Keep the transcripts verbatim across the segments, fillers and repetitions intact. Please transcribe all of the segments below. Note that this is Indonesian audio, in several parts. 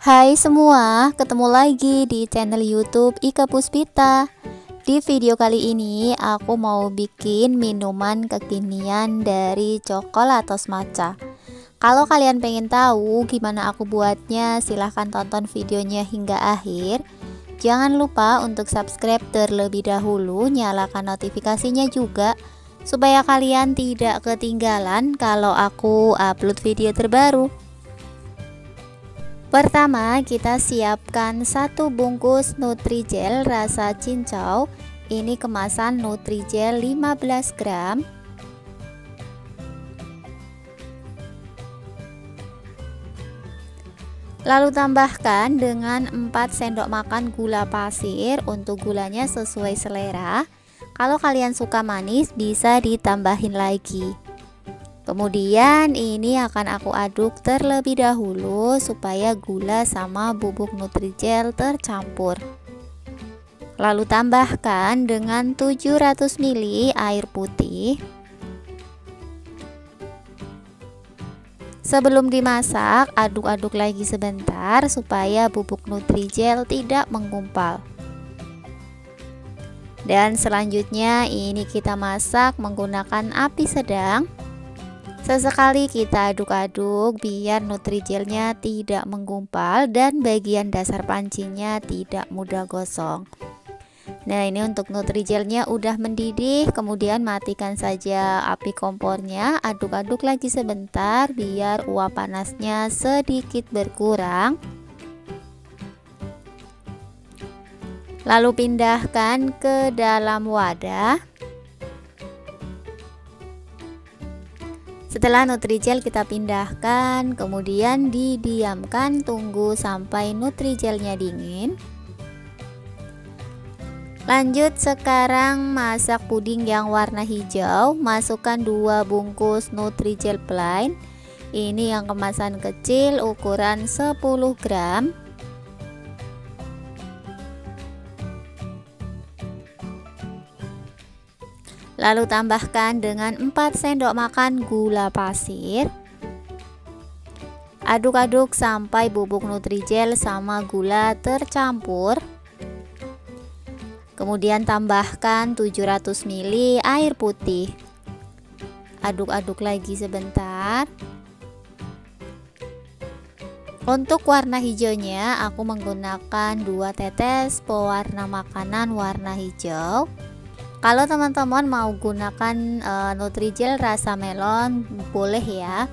Hai semua, ketemu lagi di channel YouTube Ika Puspita. Di video kali ini aku mau bikin minuman kekinian dari Coklatos Matcha. Kalau kalian pengen tahu gimana aku buatnya, silahkan tonton videonya hingga akhir. Jangan lupa untuk subscribe terlebih dahulu, nyalakan notifikasinya juga supaya kalian tidak ketinggalan kalau aku upload video terbaru. Pertama, kita siapkan satu bungkus Nutrijel rasa cincau. Ini kemasan Nutrijel lima belas gram. Lalu tambahkan dengan empat sendok makan gula pasir. Untuk gulanya sesuai selera. Kalau kalian suka manis bisa ditambahin lagi. Kemudian ini akan aku aduk terlebih dahulu supaya gula sama bubuk Nutrijel tercampur. Lalu tambahkan dengan tujuh ratus mililiter air putih. Sebelum dimasak, aduk-aduk lagi sebentar supaya bubuk Nutrijel tidak menggumpal. Dan selanjutnya ini kita masak menggunakan api sedang. Sesekali kita aduk-aduk biar Nutrijelnya tidak menggumpal dan bagian dasar pancinya tidak mudah gosong. Nah, ini untuk Nutrijelnya udah mendidih, kemudian matikan saja api kompornya, aduk-aduk lagi sebentar biar uap panasnya sedikit berkurang. Lalu pindahkan ke dalam wadah. Setelah Nutrijel kita pindahkan, kemudian didiamkan, tunggu sampai Nutrijelnya dingin. Lanjut sekarang masak puding yang warna hijau. Masukkan dua bungkus Nutrijel plain. Ini yang kemasan kecil ukuran sepuluh gram. Lalu tambahkan dengan empat sendok makan gula pasir. Aduk-aduk sampai bubuk Nutrijel sama gula tercampur. Kemudian tambahkan tujuh ratus mililiter air putih. Aduk-aduk lagi sebentar. Untuk warna hijaunya aku menggunakan dua tetes pewarna makanan warna hijau. Kalau teman-teman mau gunakan e, Nutrijel rasa melon boleh ya.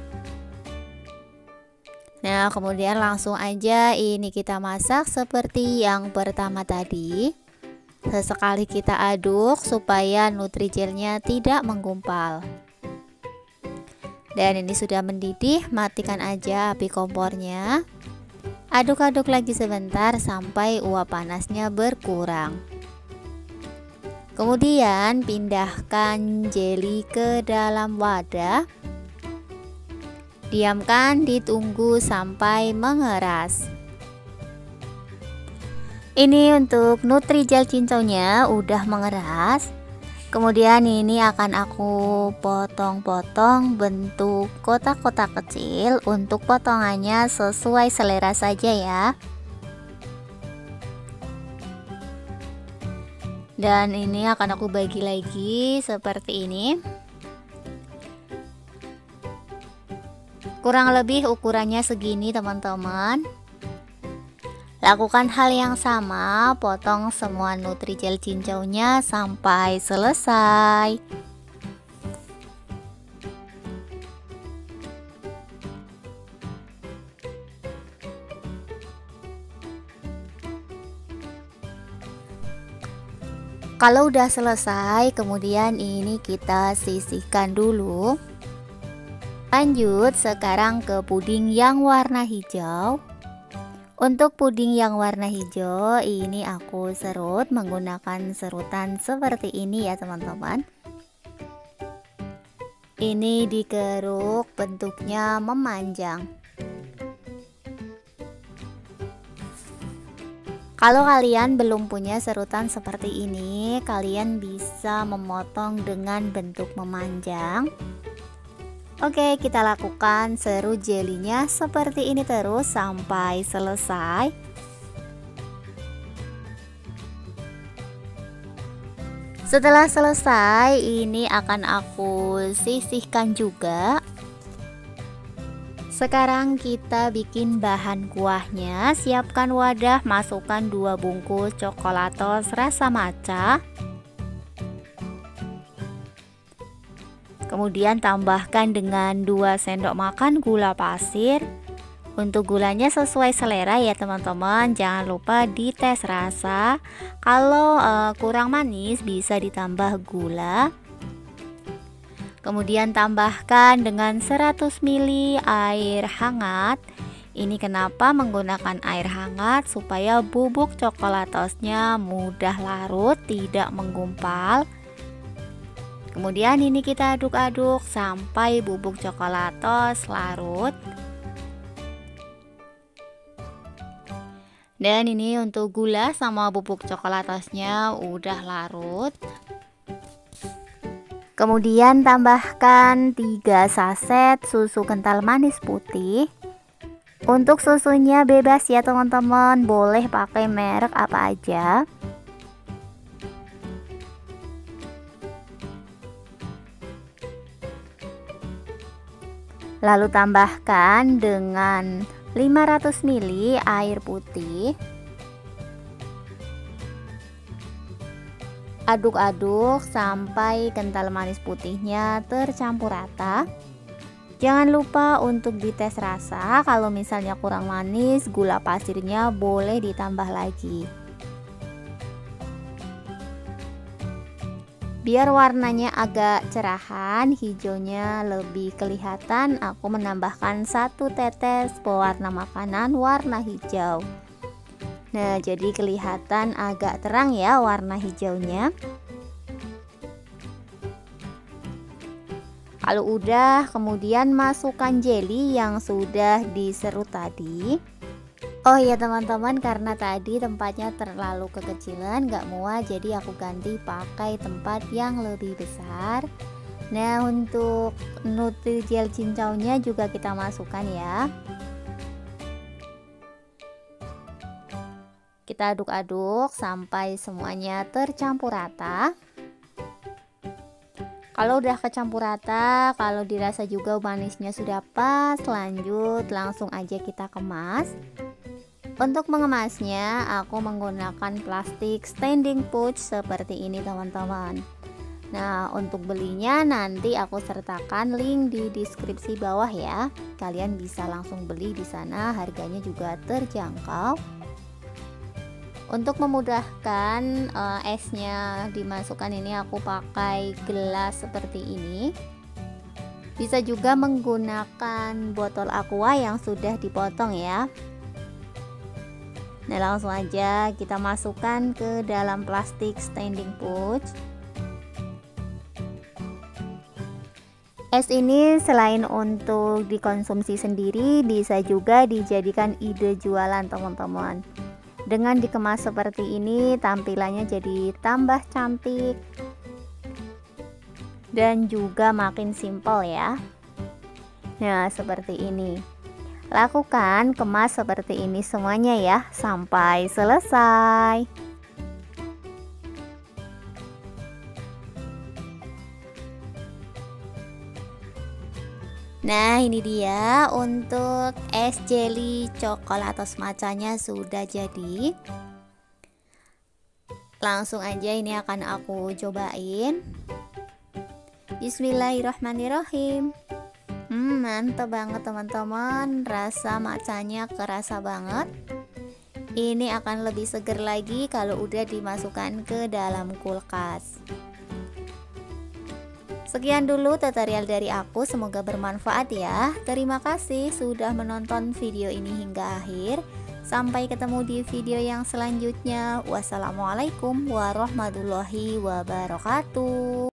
Nah, kemudian langsung aja ini kita masak seperti yang pertama tadi. Sesekali kita aduk supaya Nutrijelnya tidak menggumpal. Dan ini sudah mendidih, matikan aja api kompornya. Aduk-aduk lagi sebentar sampai uap panasnya berkurang. Kemudian pindahkan jelly ke dalam wadah. Diamkan, ditunggu sampai mengeras. Ini untuk Nutrijel cincaunya udah mengeras. Kemudian ini akan aku potong-potong bentuk kotak-kotak kecil. Untuk potongannya sesuai selera saja ya. Dan ini akan aku bagi lagi seperti ini. Kurang lebih ukurannya segini teman-teman. Lakukan hal yang sama, potong semua Nutrijel cincaunya sampai selesai. Kalau udah selesai, kemudian ini kita sisihkan dulu. Lanjut sekarang ke puding yang warna hijau. Untuk puding yang warna hijau ini aku serut menggunakan serutan seperti ini ya teman-teman. Ini dikeruk, bentuknya memanjang. Kalau kalian belum punya serutan seperti ini, kalian bisa memotong dengan bentuk memanjang. Oke, kita lakukan serut jelinya seperti ini terus sampai selesai. Setelah selesai, ini akan aku sisihkan juga. Sekarang kita bikin bahan kuahnya. Siapkan wadah, masukkan dua bungkus coklatos rasa matcha. Kemudian tambahkan dengan dua sendok makan gula pasir. Untuk gulanya sesuai selera ya teman-teman. Jangan lupa dites rasa. Kalau uh, kurang manis bisa ditambah gula. Kemudian tambahkan dengan seratus mililiter air hangat. Ini kenapa menggunakan air hangat? Supaya bubuk coklatosnya mudah larut, tidak menggumpal. Kemudian ini kita aduk-aduk sampai bubuk coklatos larut. Dan ini untuk gula sama bubuk coklatosnya udah larut. Kemudian tambahkan tiga saset susu kental manis putih. Untuk susunya bebas ya teman-teman, boleh pakai merek apa aja. Lalu tambahkan dengan lima ratus mililiter air putih. Aduk-aduk sampai kental manis putihnya tercampur rata. Jangan lupa untuk dites rasa. Kalau misalnya kurang manis, gula pasirnya boleh ditambah lagi. Biar warnanya agak cerahan, hijaunya lebih kelihatan, aku menambahkan satu tetes pewarna makanan warna hijau. Nah, jadi kelihatan agak terang ya warna hijaunya. Kalau udah, kemudian masukkan jelly yang sudah diserut tadi. Oh iya teman-teman, karena tadi tempatnya terlalu kekecilan, gak muat, jadi aku ganti pakai tempat yang lebih besar. Nah, untuk Nutrijel cincaunya juga kita masukkan ya. Kita aduk-aduk sampai semuanya tercampur rata. Kalau udah kecampur rata, kalau dirasa juga manisnya sudah pas, lanjut langsung aja kita kemas. Untuk mengemasnya, aku menggunakan plastik standing pouch seperti ini teman-teman. Nah, untuk belinya nanti aku sertakan link di deskripsi bawah ya. Kalian bisa langsung beli di sana, harganya juga terjangkau. Untuk memudahkan uh, esnya dimasukkan, ini aku pakai gelas seperti ini. Bisa juga menggunakan botol aqua yang sudah dipotong ya. Nah, langsung aja kita masukkan ke dalam plastik standing pouch. Es ini selain untuk dikonsumsi sendiri, bisa juga dijadikan ide jualan teman-teman. Dengan dikemas seperti ini, tampilannya jadi tambah cantik dan juga makin simpel ya. Nah, seperti ini. Lakukan kemas seperti ini semuanya ya sampai selesai. Nah, ini dia untuk es jelly coklatos matchanya sudah jadi. Langsung aja ini akan aku cobain. Bismillahirrahmanirrahim. Hmm, mantap banget teman-teman, rasa matchanya kerasa banget. Ini akan lebih seger lagi kalau udah dimasukkan ke dalam kulkas. Sekian dulu tutorial dari aku, semoga bermanfaat ya. Terima kasih sudah menonton video ini hingga akhir. Sampai ketemu di video yang selanjutnya. Wassalamualaikum warahmatullahi wabarakatuh.